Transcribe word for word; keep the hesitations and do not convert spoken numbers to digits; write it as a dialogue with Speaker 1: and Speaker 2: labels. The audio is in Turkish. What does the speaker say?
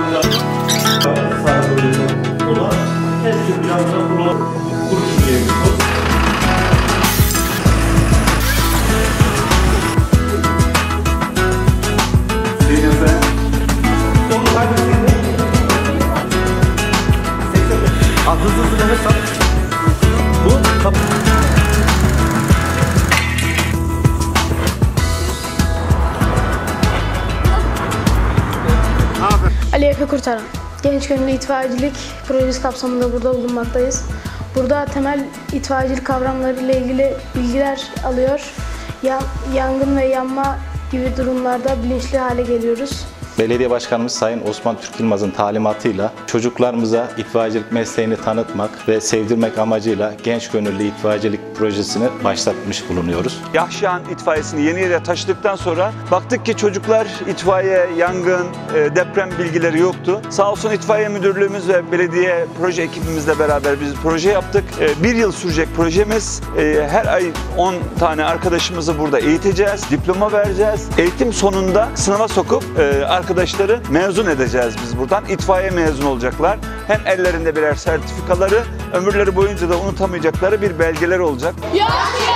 Speaker 1: Ona hepsi bir anda kuruş diyebiliyoruz.
Speaker 2: Hızlı hızlı nefes al. Bu kapı.
Speaker 3: Ali Efe Kurtaran. Genç Gönüllü İtfaiyecilik projesi kapsamında burada bulunmaktayız. Burada temel itfaiyecilik kavramları ile ilgili bilgiler alıyor. Yangın ve yanma gibi durumlarda bilinçli hale geliyoruz.
Speaker 4: Belediye Başkanımız Sayın Osman Türk Yılmaz'ın talimatıyla çocuklarımıza itfaiyecilik mesleğini tanıtmak ve sevdirmek amacıyla Genç Gönüllü İtfaiyecilik projesini başlatmış bulunuyoruz.
Speaker 5: Yahşihan itfaiyesini yeni yere taşıdıktan sonra baktık ki çocuklar itfaiye, yangın, deprem bilgileri yoktu. Sağ olsun itfaiye müdürlüğümüz ve belediye proje ekibimizle beraber biz proje yaptık. Bir yıl sürecek projemiz. Her ay on tane arkadaşımızı burada eğiteceğiz, diploma vereceğiz. Eğitim sonunda sınava sokup arkadaşları mezun edeceğiz biz buradan. İtfaiye mezun olacaklar. Hem ellerinde birer sertifikaları, ömürleri boyunca da unutamayacakları bir belgeleri olacak.
Speaker 6: Yahşi!